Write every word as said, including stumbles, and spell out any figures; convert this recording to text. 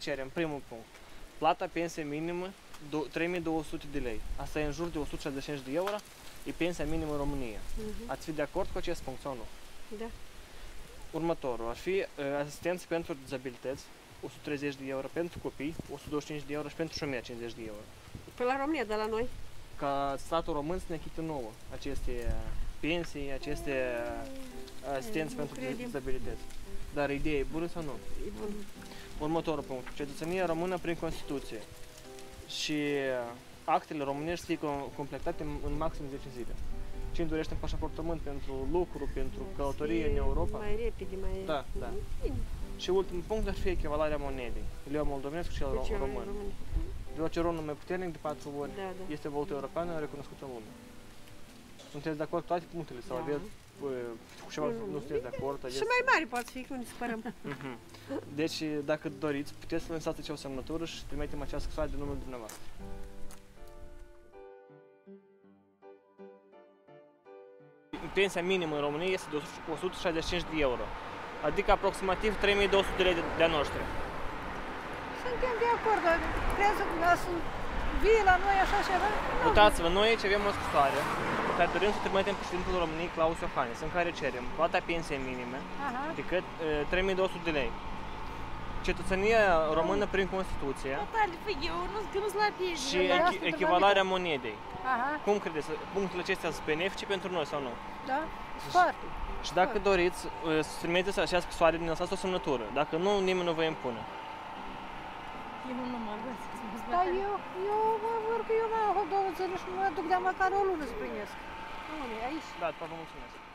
cerem, primul punct, plata pensie minimă trei mii două sute de lei. Asta e în jur de o sută șaizeci și cinci de euro, e pensia minimă în România. Uh-huh. Ați fi de acord cu acest punct sau nu? Da. Următorul ar fi uh, asistență pentru dizabilități, o sută treizeci de euro, pentru copii, o sută douăzeci și cinci de euro și pentru șomeri, cincizeci de euro. Pe la România, de la noi? Ca statul român să ne achită nouă aceste pensii, aceste asistențe pentru dizabilități. Dar ideea e bună sau nu? E bună. Următorul punct. Cetățenia română prin Constituție și actele românești să fie completate în maxim zece zile. Cine dorește un pașaportământ pentru lucru, pentru călătorie în Europa? Mai repede, mai... Da, da. Și ultimul punct ar fi echivalarea monedei. Leu moldovenesc și cel român. Deoarece ronul mai puternic de patru ori da, da. este valută europeană recunoscută în lume. Sunteți de acord cu toate punctele sau da. aveți cu ceva nu, nu sunteți de acord? Aveți... Și mai mari poate fi, că nu ne supărăm. uh-huh. Deci, dacă doriți, puteți să lăsați acea semnătură și trimitem această scrisoare de numele dumneavoastră. Pensia minimă în România este de o sută șaizeci și cinci de euro, adică aproximativ trei mii două sute de lei de-a noștri. Suntem de acord, dar creează că să vii la noi așa ceva? Uitați-vă, noi aici avem o scrisoare care dorim să trimitem președintele României, Claus Iohannis, în care cerem plata pensiei minime de cât trei mii două sute de lei. Cetățenia română prin Constituție și echivalarea monedei. Aha. Cum credeți? Punctele acestea sunt benefice pentru noi sau nu? Da, foarte. Și dacă doriți să trimiteți această scrisoare, ne lăsați o semnătură. Dacă nu, nimeni nu vă impune. Eu nu mă găsesc. Da, eu, eu mă vor că eu mă două zile și mă duc de măcar o lună să primesc. Unde, aici? Da, vă mulțumesc.